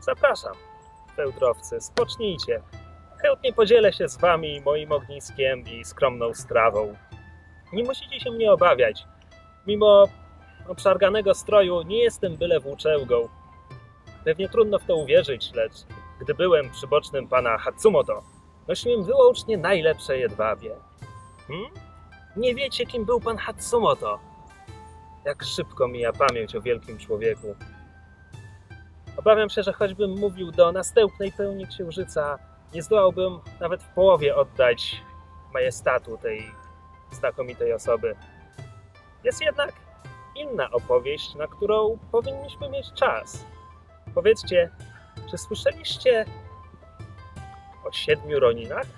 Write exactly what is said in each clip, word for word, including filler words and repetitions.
Zapraszam, fełdrowcy, spocznijcie. Chętnie podzielę się z wami moim ogniskiem i skromną strawą. Nie musicie się mnie obawiać. Mimo obszarganego stroju nie jestem byle włóczęgą. Pewnie trudno w to uwierzyć, lecz gdy byłem przybocznym pana Hatsumoto, nosiłem wyłącznie najlepsze jedwabie. Hmm? Nie wiecie, kim był pan Hatsumoto? Jak szybko mija pamięć o wielkim człowieku. Obawiam się, że choćbym mówił do następnej pełni księżyca, nie zdołałbym nawet w połowie oddać majestatu tej znakomitej osoby. Jest jednak inna opowieść, na którą powinniśmy mieć czas. Powiedzcie, czy słyszeliście o siedmiu Roninach?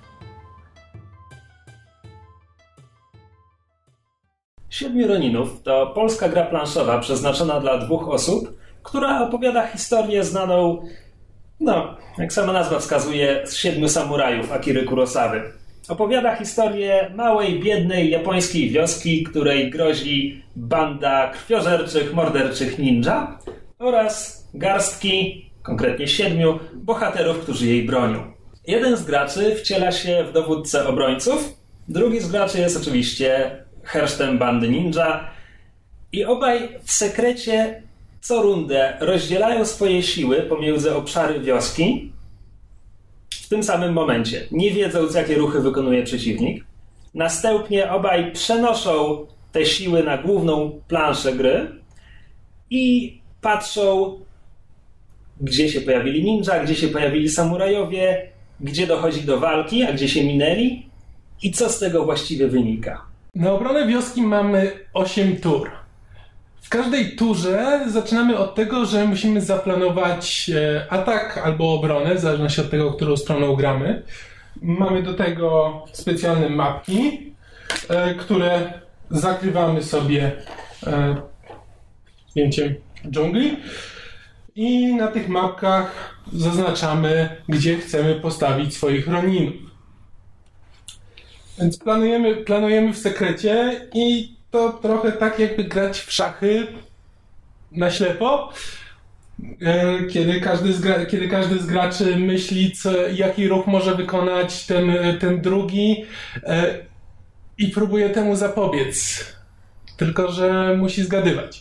Siedmiu Roninów to polska gra planszowa przeznaczona dla dwóch osób, która opowiada historię znaną, no, jak sama nazwa wskazuje, z siedmiu samurajów Akiry Kurosawy. Opowiada historię małej, biednej japońskiej wioski, której grozi banda krwiożerczych, morderczych ninja oraz garstki, konkretnie siedmiu, bohaterów, którzy jej bronią. Jeden z graczy wciela się w dowódcę obrońców, drugi z graczy jest oczywiście hersztem bandy ninja i obaj w sekrecie co rundę rozdzielają swoje siły pomiędzy obszary wioski w tym samym momencie, nie wiedząc, jakie ruchy wykonuje przeciwnik. Następnie obaj przenoszą te siły na główną planszę gry i patrzą, gdzie się pojawili ninja, gdzie się pojawili samurajowie, gdzie dochodzi do walki, a gdzie się minęli i co z tego właściwie wynika. Na obronę wioski mamy osiem tur. W każdej turze zaczynamy od tego, że musimy zaplanować atak albo obronę, w zależności od tego, którą stroną gramy. Mamy do tego specjalne mapki, które zakrywamy sobie zdjęciem dżungli i na tych mapkach zaznaczamy, gdzie chcemy postawić swoich roninów. Więc planujemy, planujemy w sekrecie i to trochę tak, jakby grać w szachy na ślepo, kiedy każdy z, gra, kiedy każdy z graczy myśli, co, jaki ruch może wykonać ten, ten drugi i próbuje temu zapobiec. Tylko że musi zgadywać.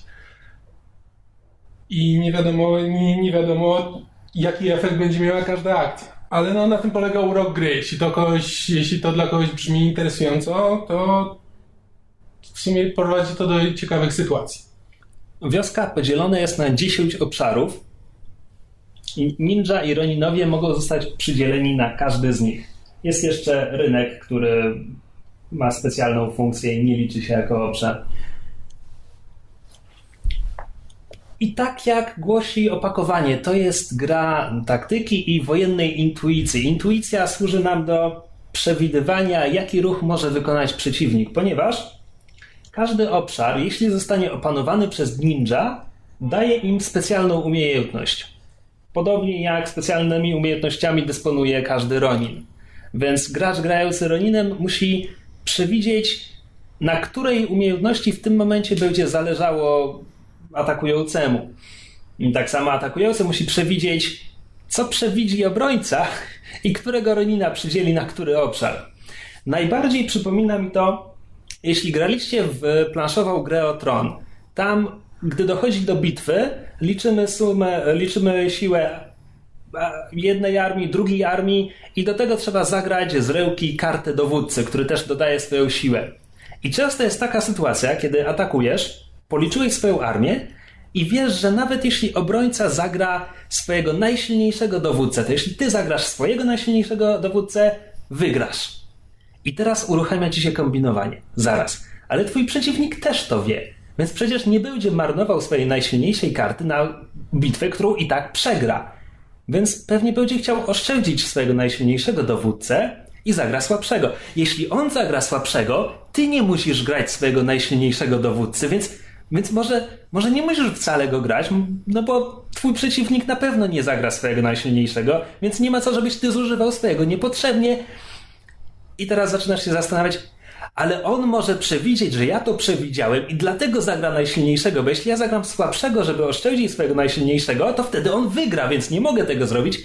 I nie wiadomo, nie, nie wiadomo, jaki efekt będzie miała każda akcja. Ale no, na tym polega urok gry. Jeśli to, kogoś, jeśli to dla kogoś brzmi interesująco, to w sumie prowadzi to do ciekawych sytuacji. Wioska podzielona jest na dziesięć obszarów i ninja i roninowie mogą zostać przydzieleni na każdy z nich. Jest jeszcze rynek, który ma specjalną funkcję i nie liczy się jako obszar. I tak jak głosi opakowanie, to jest gra taktyki i wojennej intuicji. Intuicja służy nam do przewidywania, jaki ruch może wykonać przeciwnik, ponieważ każdy obszar, jeśli zostanie opanowany przez ninja, daje im specjalną umiejętność. Podobnie jak specjalnymi umiejętnościami dysponuje każdy ronin. Więc gracz grający roninem musi przewidzieć, na której umiejętności w tym momencie będzie zależało atakującemu. I tak samo atakujący musi przewidzieć, co przewidzi obrońca i którego ronina przydzieli na który obszar. Najbardziej przypomina mi to, jeśli graliście w planszową grę o Tron. Tam, gdy dochodzi do bitwy, liczymy sumę, liczymy siłę jednej armii, drugiej armii i do tego trzeba zagrać z rełki kartę dowódcy, który też dodaje swoją siłę. I często jest taka sytuacja, kiedy atakujesz, policzyłeś swoją armię i wiesz, że nawet jeśli obrońca zagra swojego najsilniejszego dowódcę, to jeśli ty zagrasz swojego najsilniejszego dowódcę, wygrasz. I teraz uruchamia ci się kombinowanie. Zaraz. Ale twój przeciwnik też to wie. Więc przecież nie będzie marnował swojej najsilniejszej karty na bitwę, którą i tak przegra. Więc pewnie będzie chciał oszczędzić swojego najsilniejszego dowódcę i zagra słabszego. Jeśli on zagra słabszego, ty nie musisz grać swojego najsilniejszego dowódcy, więc, więc może, może nie musisz wcale go grać, no bo twój przeciwnik na pewno nie zagra swojego najsilniejszego, więc nie ma co, żebyś ty zużywał swojego niepotrzebnie. I teraz zaczynasz się zastanawiać, ale on może przewidzieć, że ja to przewidziałem i dlatego zagra najsilniejszego, bo jeśli ja zagram słabszego, żeby oszczędzić swojego najsilniejszego, to wtedy on wygra, więc nie mogę tego zrobić.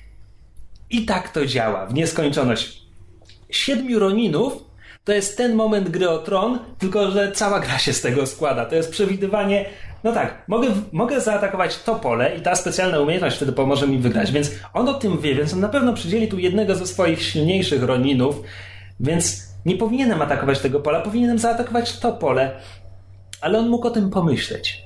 I tak to działa w nieskończoność. Siedmiu Roninów to jest ten moment gry o tron, tylko że cała gra się z tego składa. To jest przewidywanie. No tak, mogę, mogę zaatakować to pole i ta specjalna umiejętność wtedy pomoże mi wygrać, więc on o tym wie, więc on na pewno przydzieli tu jednego ze swoich silniejszych Roninów, więc nie powinienem atakować tego pola, powinienem zaatakować to pole, ale on mógł o tym pomyśleć.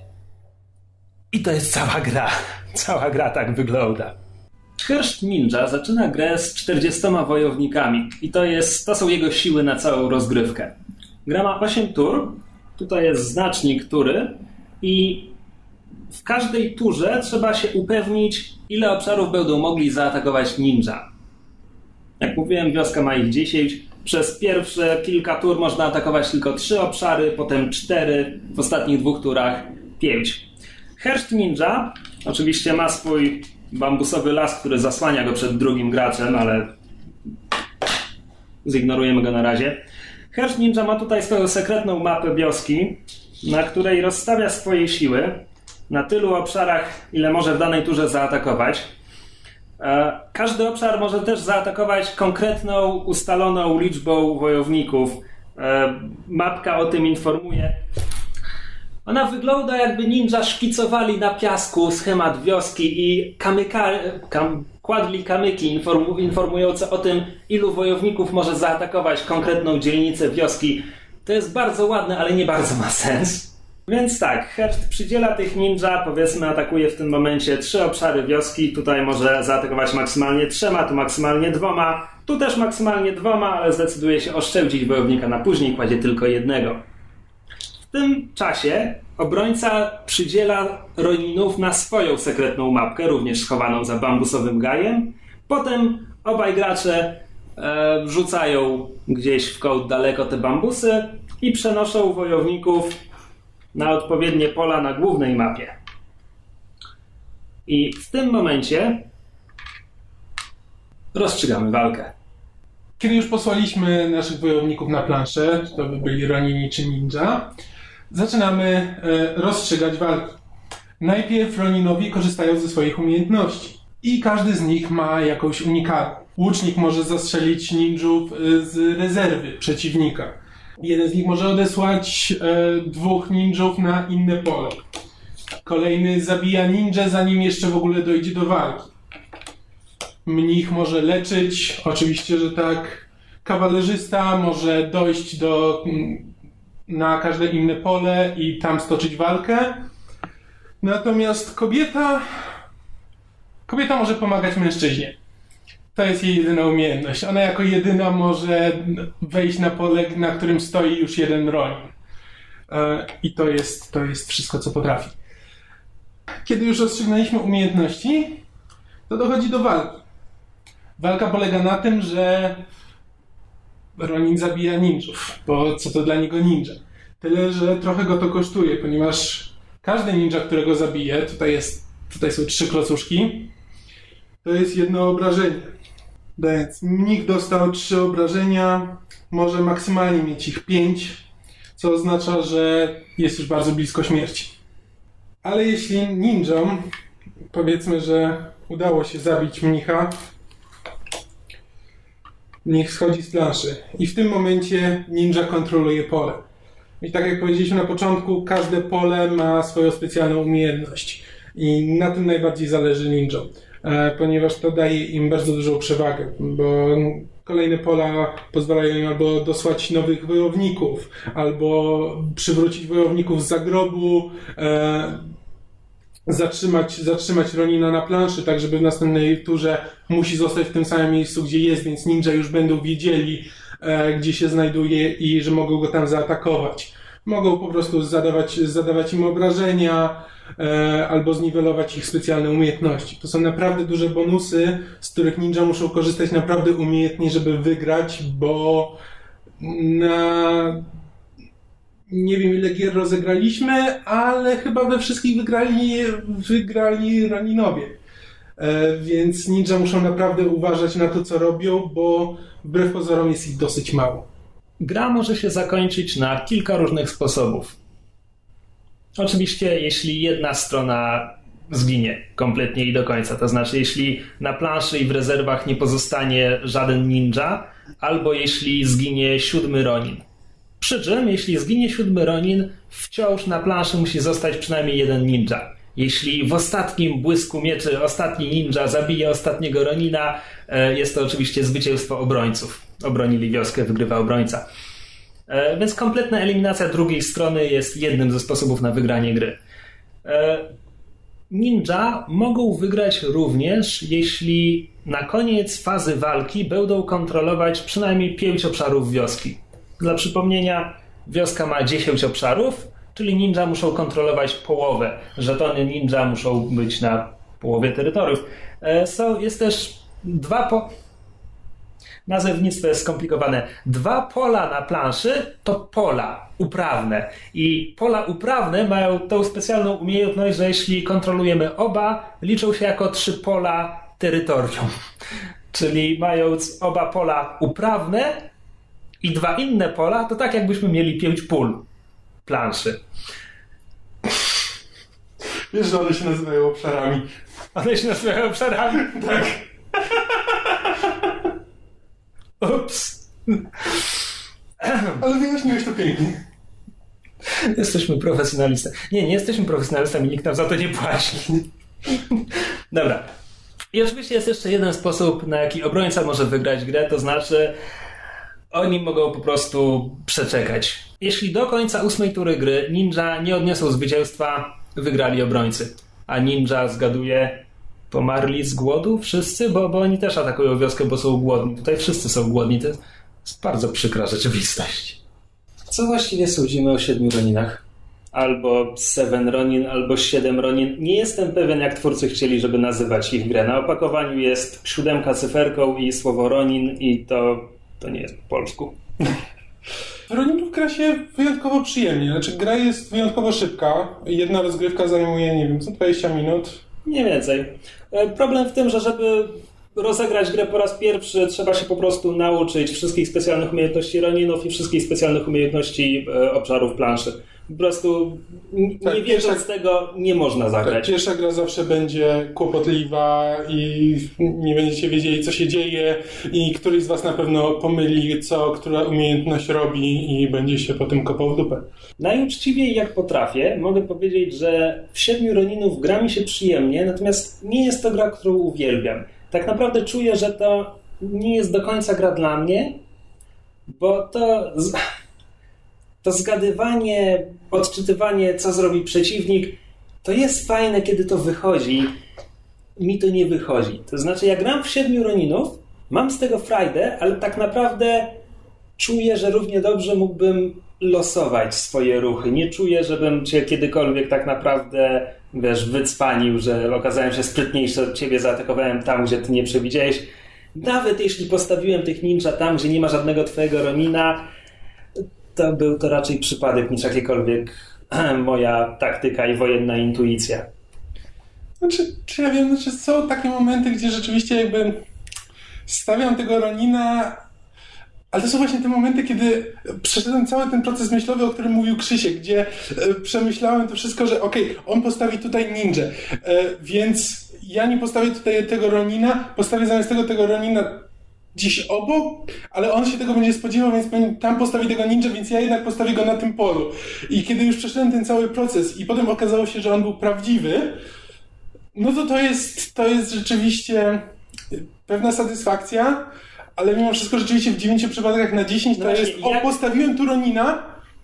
I to jest cała gra. Cała gra tak wygląda. Herszt Ninja zaczyna grę z czterdziestoma wojownikami i to, jest, to są jego siły na całą rozgrywkę. Gra ma osiem tur, tutaj jest znacznik tury i w każdej turze trzeba się upewnić, ile obszarów będą mogli zaatakować ninja. Jak mówiłem, wioska ma ich dziesięć. Przez pierwsze kilka tur można atakować tylko trzy obszary, potem cztery, w ostatnich dwóch turach pięć. Herszt Ninja oczywiście ma swój bambusowy las, który zasłania go przed drugim graczem, ale zignorujemy go na razie. Herszt Ninja ma tutaj swoją sekretną mapę wioski, na której rozstawia swoje siły na tylu obszarach, ile może w danej turze zaatakować. Każdy obszar może też zaatakować konkretną, ustaloną liczbą wojowników. Mapka o tym informuje. Ona wygląda, jakby ninja szkicowali na piasku schemat wioski i kamyka, kam, kładli kamyki informu, informujące o tym, ilu wojowników może zaatakować konkretną dzielnicę wioski. To jest bardzo ładne, ale nie bardzo ma sens. Więc tak, Herszt przydziela tych ninja, powiedzmy atakuje w tym momencie trzy obszary wioski, tutaj może zaatakować maksymalnie trzema, tu maksymalnie dwoma, tu też maksymalnie dwoma, ale zdecyduje się oszczędzić wojownika na później, kładzie tylko jednego. W tym czasie obrońca przydziela Roninów na swoją sekretną mapkę, również schowaną za bambusowym gajem. Potem obaj gracze e, wrzucają gdzieś w kąt daleko te bambusy i przenoszą wojowników na odpowiednie pola na głównej mapie. I w tym momencie rozstrzygamy walkę. Kiedy już posłaliśmy naszych wojowników na planszę, czy to by byli Ronini czy ninja, zaczynamy e, rozstrzygać walki. Najpierw Roninowi korzystają ze swoich umiejętności i każdy z nich ma jakąś unikalną. Łucznik może zastrzelić ninjów z rezerwy przeciwnika. Jeden z nich może odesłać e, dwóch ninjów na inne pole. Kolejny zabija ninja, zanim jeszcze w ogóle dojdzie do walki. Mnich może leczyć, oczywiście, że tak. Kawalerzysta może dojść do, na każde inne pole i tam stoczyć walkę. Natomiast kobieta... Kobieta może pomagać mężczyźnie. To jest jej jedyna umiejętność. Ona jako jedyna może wejść na pole, na którym stoi już jeden Ronin. I to jest, to jest wszystko, co potrafi. Kiedy już rozstrzygnęliśmy umiejętności, to dochodzi do walki. Walka polega na tym, że Ronin zabija ninjów, bo co to dla niego ninja? Tyle, że trochę go to kosztuje, ponieważ każdy ninja, którego zabije, tutaj, jest, tutaj są trzy klocuszki, to jest jedno obrażenie. Więc mnich dostał trzy obrażenia, może maksymalnie mieć ich pięć, co oznacza, że jest już bardzo blisko śmierci. Ale jeśli ninjom, powiedzmy, że udało się zabić mnicha, mnich schodzi z planszy i w tym momencie ninja kontroluje pole. I tak jak powiedzieliśmy na początku, każde pole ma swoją specjalną umiejętność i na tym najbardziej zależy ninjom, ponieważ to daje im bardzo dużą przewagę, bo kolejne pola pozwalają im albo dosłać nowych wojowników, albo przywrócić wojowników z zagrobu, e, zatrzymać, zatrzymać Ronina na planszy, tak żeby w następnej turze musi zostać w tym samym miejscu, gdzie jest, więc ninja już będą wiedzieli, e, gdzie się znajduje i że mogą go tam zaatakować. Mogą po prostu zadawać, zadawać im obrażenia, e, albo zniwelować ich specjalne umiejętności. To są naprawdę duże bonusy, z których ninja muszą korzystać naprawdę umiejętnie, żeby wygrać, bo na... nie wiem ile gier rozegraliśmy, ale chyba we wszystkich wygrali, wygrali Roninowie. E, więc ninja muszą naprawdę uważać na to, co robią, bo wbrew pozorom jest ich dosyć mało. gra może się zakończyć na kilka różnych sposobów. Oczywiście, jeśli jedna strona zginie kompletnie i do końca, to znaczy jeśli na planszy i w rezerwach nie pozostanie żaden ninja, albo jeśli zginie siódmy Ronin. Przy czym, jeśli zginie siódmy Ronin, wciąż na planszy musi zostać przynajmniej jeden ninja. Jeśli w ostatnim błysku mieczy ostatni ninja zabije ostatniego Ronina, jest to oczywiście zwycięstwo obrońców. Obronili wioskę, wygrywa obrońca. Więc kompletna eliminacja drugiej strony jest jednym ze sposobów na wygranie gry. Ninja mogą wygrać również, jeśli na koniec fazy walki będą kontrolować przynajmniej pięć obszarów wioski. Dla przypomnienia, wioska ma dziesięć obszarów, czyli ninja muszą kontrolować połowę. Żetony ninja muszą być na połowie terytoriów. So, jest też dwa po... Nazewnictwo jest skomplikowane. Dwa pola na planszy to pola uprawne. I pola uprawne mają tą specjalną umiejętność, że jeśli kontrolujemy oba, liczą się jako trzy pola terytorium. Czyli mając oba pola uprawne i dwa inne pola, to tak jakbyśmy mieli pięć pól planszy. Wiesz, że one się nazywają obszarami. One się nazywają obszarami? Tak. Ups. Ale wyjaśniłeś to pięknie. Jesteśmy profesjonalistami. Nie, nie jesteśmy profesjonalistami, nikt nam za to nie płaci. Dobra. I oczywiście jest jeszcze jeden sposób, na jaki obrońca może wygrać grę, to znaczy oni mogą po prostu przeczekać. Jeśli do końca ósmej tury gry ninja nie odniosą zwycięstwa, wygrali obrońcy. A ninja, zgaduję, pomarli z głodu wszyscy, bo, bo oni też atakują wioskę, bo są głodni. Tutaj wszyscy są głodni. To jest bardzo przykra rzeczywistość. Co właściwie sądzimy o siedmiu Roninach? Albo Seven Ronin, albo siedem Ronin. Nie jestem pewien, jak twórcy chcieli, żeby nazywać ich grę. Na opakowaniu jest siódemka cyferką i słowo Ronin i to, to nie jest po polsku. Roninów gra się wyjątkowo przyjemnie. Znaczy, gra jest wyjątkowo szybka. Jedna rozgrywka zajmuje, nie wiem, co dwadzieścia minut. Nie więcej. Problem w tym, że żeby rozegrać grę po raz pierwszy, trzeba się po prostu nauczyć wszystkich specjalnych umiejętności Roninów i wszystkich specjalnych umiejętności obszarów planszy. Po prostu nie tak, wiedząc pierwsza, tego nie można zagrać. Tak, pierwsza gra zawsze będzie kłopotliwa i nie będziecie wiedzieli, co się dzieje i któryś z was na pewno pomyli, co która umiejętność robi i będzie się potem kopał w dupę. Najuczciwiej jak potrafię, mogę powiedzieć, że w Siedmiu Roninów gra mi się przyjemnie, natomiast nie jest to gra, którą uwielbiam. Tak naprawdę czuję, że to nie jest do końca gra dla mnie, bo to... Z... To zgadywanie, odczytywanie, co zrobi przeciwnik, to jest fajne, kiedy to wychodzi. Mi to nie wychodzi. To znaczy, ja gram w Siedmiu Roninów, mam z tego frajdę, ale tak naprawdę czuję, że równie dobrze mógłbym losować swoje ruchy. Nie czuję, żebym cię kiedykolwiek tak naprawdę, wiesz, wycwanił, że okazałem się sprytniejszy od ciebie, zaatakowałem tam, gdzie ty nie przewidziałeś. Nawet jeśli postawiłem tych ninja tam, gdzie nie ma żadnego twojego Ronina, to był to raczej przypadek niż jakiekolwiek moja taktyka i wojenna intuicja. Znaczy, czy ja wiem, znaczy są takie momenty, gdzie rzeczywiście jakby stawiam tego Ronina, ale to są właśnie te momenty, kiedy przeszedłem cały ten proces myślowy, o którym mówił Krzysiek, gdzie przemyślałem to wszystko, że okej, okay, on postawi tutaj ninja, więc ja nie postawię tutaj tego Ronina, postawię zamiast tego tego Ronina gdzieś obok, ale on się tego będzie spodziewał, więc tam postawi tego ninja, więc ja jednak postawię go na tym polu. I kiedy już przeszedłem ten cały proces i potem okazało się, że on był prawdziwy, no to to jest, to jest rzeczywiście pewna satysfakcja, ale mimo wszystko rzeczywiście w dziewięciu przypadkach na dziesięć to no jest, o, jak... postawiłem tu Ronina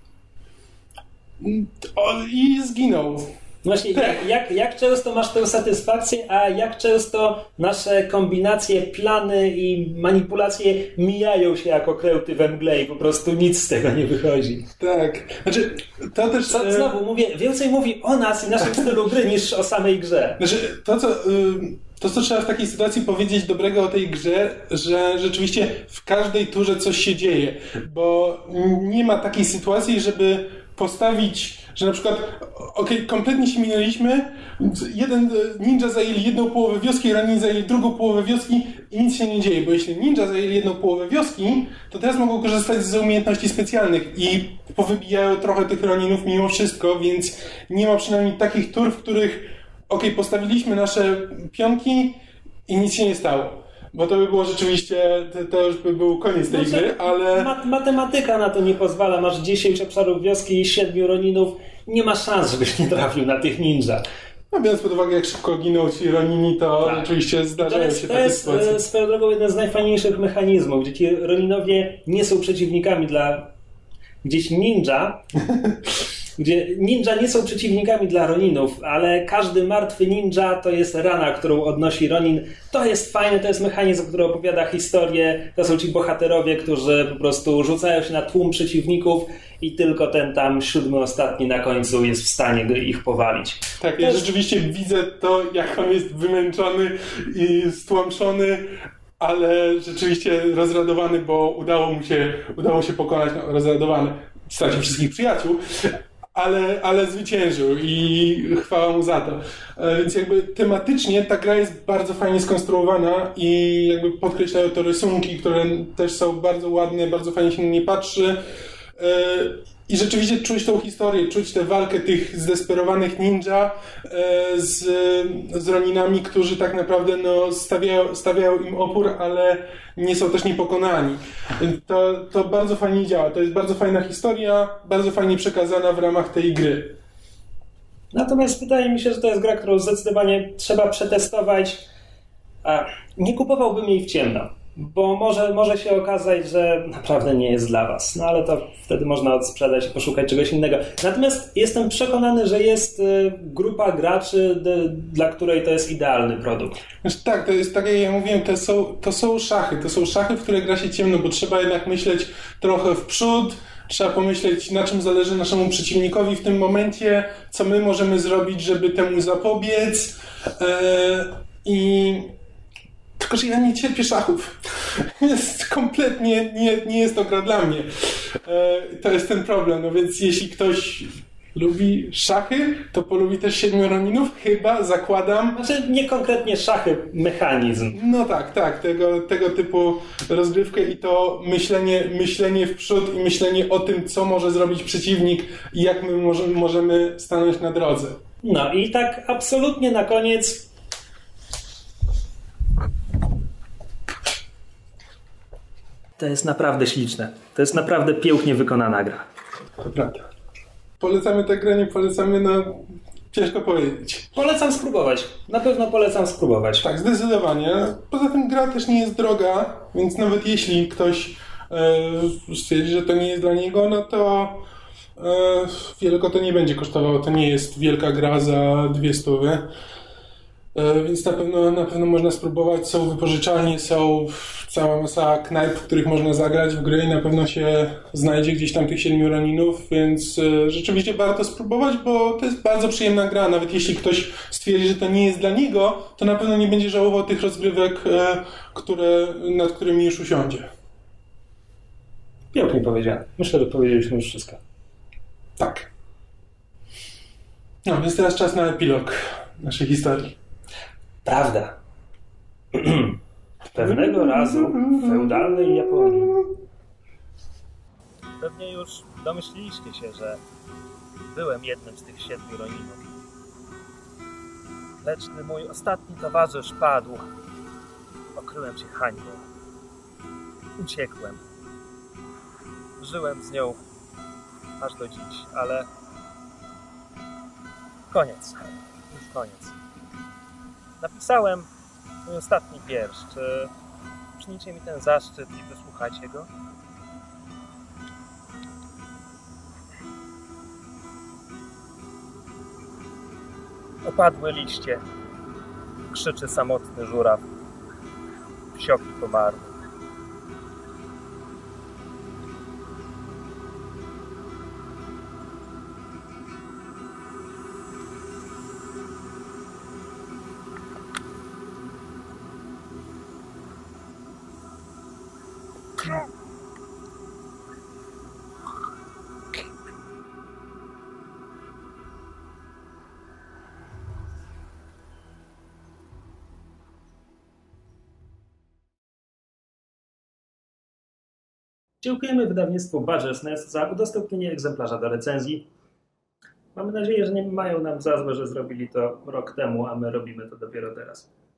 o, i zginął. Właśnie, jak, jak, jak często masz tę satysfakcję, a jak często nasze kombinacje, plany i manipulacje mijają się jako krełty we mgle i po prostu nic z tego nie wychodzi. Tak. Znaczy, to też... Co, znowu mówię, więcej mówi o nas i naszym stylu gry niż o samej grze. Znaczy, to co... To, co trzeba w takiej sytuacji powiedzieć dobrego o tej grze, że rzeczywiście w każdej turze coś się dzieje, bo nie ma takiej sytuacji, żeby postawić, że na przykład okej, okay, kompletnie się minęliśmy, jeden ninja zajęli jedną połowę wioski, ranni zajęli drugą połowę wioski i nic się nie dzieje, bo jeśli ninja zajęli jedną połowę wioski, to teraz mogą korzystać z umiejętności specjalnych i powybijają trochę tych Roninów mimo wszystko, więc nie ma przynajmniej takich tur, w których okej, okay, postawiliśmy nasze pionki i nic się nie stało. Bo to by było rzeczywiście, to, to już by był koniec tej znaczy, gry, ale... Mat- matematyka na to nie pozwala. Masz dziesięć obszarów wioski i siedmiu Roninów. Nie ma szans, żebyś nie trafił na tych ninja. No biorąc pod uwagę, jak szybko giną ci Ronini, to tak. Oczywiście zdarzają jest, się takie sytuacje. To jest swoją drogą jeden z najfajniejszych mechanizmów, gdzie ci Roninowie nie są przeciwnikami dla... Gdzieś ninja... gdzie ninja nie są przeciwnikami dla Roninów, ale każdy martwy ninja to jest rana, którą odnosi Ronin. To jest fajne, to jest mechanizm, który opowiada historię. To są ci bohaterowie, którzy po prostu rzucają się na tłum przeciwników i tylko ten tam siódmy, ostatni na końcu jest w stanie ich powalić. Tak, ja jest... rzeczywiście widzę to, jak on jest wymęczony i stłamszony, ale rzeczywiście rozradowany, bo udało mu się, udało się pokonać, no, rozradowany, stracił wszystkich przyjaciół. Ale, ale zwyciężył i chwała mu za to. Więc jakby tematycznie ta gra jest bardzo fajnie skonstruowana i jakby podkreślają to rysunki, które też są bardzo ładne, bardzo fajnie się na nie patrzy. I rzeczywiście czuć tą historię, czuć tę walkę tych zdesperowanych ninja z, z Roninami, którzy tak naprawdę no, stawiają, stawiają im opór, ale nie są też niepokonani. To, to bardzo fajnie działa. To jest bardzo fajna historia, bardzo fajnie przekazana w ramach tej gry. Natomiast wydaje mi się, że to jest gra, którą zdecydowanie trzeba przetestować. A nie kupowałbym jej w ciemno, bo może, może się okazać, że naprawdę nie jest dla was. No ale to wtedy można odsprzedać i poszukać czegoś innego. Natomiast jestem przekonany, że jest grupa graczy, dla której to jest idealny produkt. Znaczy, tak, to jest tak jak ja mówiłem, to są, to są szachy. To są szachy, w które gra się ciemno, bo trzeba jednak myśleć trochę w przód, trzeba pomyśleć, na czym zależy naszemu przeciwnikowi w tym momencie, co my możemy zrobić, żeby temu zapobiec. I... Tylko, że ja nie cierpię szachów. Jest kompletnie, nie, nie jest to gra dla mnie. E, to jest ten problem. No więc jeśli ktoś lubi szachy, to polubi też siedmiu Roninów, chyba, zakładam. Znaczy nie konkretnie szachy, mechanizm. No tak, tak, tego, tego typu rozgrywkę i to myślenie, myślenie w przód i myślenie o tym, co może zrobić przeciwnik i jak my może, możemy stanąć na drodze. No i tak absolutnie na koniec. To jest naprawdę śliczne. To jest naprawdę pięknie wykonana gra. To prawda. Polecamy tę grę, nie polecamy, no ciężko powiedzieć. Polecam spróbować. Na pewno polecam spróbować. Tak, zdecydowanie. Poza tym gra też nie jest droga, więc nawet jeśli ktoś e, stwierdzi, że to nie jest dla niego, no to e, wiele go to nie będzie kosztowało. To nie jest wielka gra za dwie stówy. E, więc na pewno, na pewno można spróbować. Są wypożyczalnie, są cała masa knajp, w których można zagrać w gry i na pewno się znajdzie gdzieś tam tych siedmiu Roninów, więc e, rzeczywiście warto spróbować, bo to jest bardzo przyjemna gra. Nawet jeśli ktoś stwierdzi, że to nie jest dla niego, to na pewno nie będzie żałował tych rozgrywek, e, które, nad którymi już usiądzie. Pięknie powiedziane. Myślę, że powiedzieliśmy już wszystko. Tak. No, więc teraz czas na epilog naszej historii. Prawda. Pewnego razu w feudalnej Japonii. Pewnie już domyśliliście się, że byłem jednym z tych siedmiu Roninów. Lecz gdy mój ostatni towarzysz padł, okryłem się hańbą. Uciekłem. Żyłem z nią aż do dziś, ale koniec. Już koniec. Napisałem mój ostatni wiersz. Czy ucznicie mi ten zaszczyt i wysłuchacie go? Opadłe liście, krzyczy samotny żuraw, wsioki komarny. Dziękujemy wydawnictwu Badger's Nest za udostępnienie egzemplarza do recenzji. Mamy nadzieję, że nie mają nam za złe, że zrobili to rok temu, a my robimy to dopiero teraz.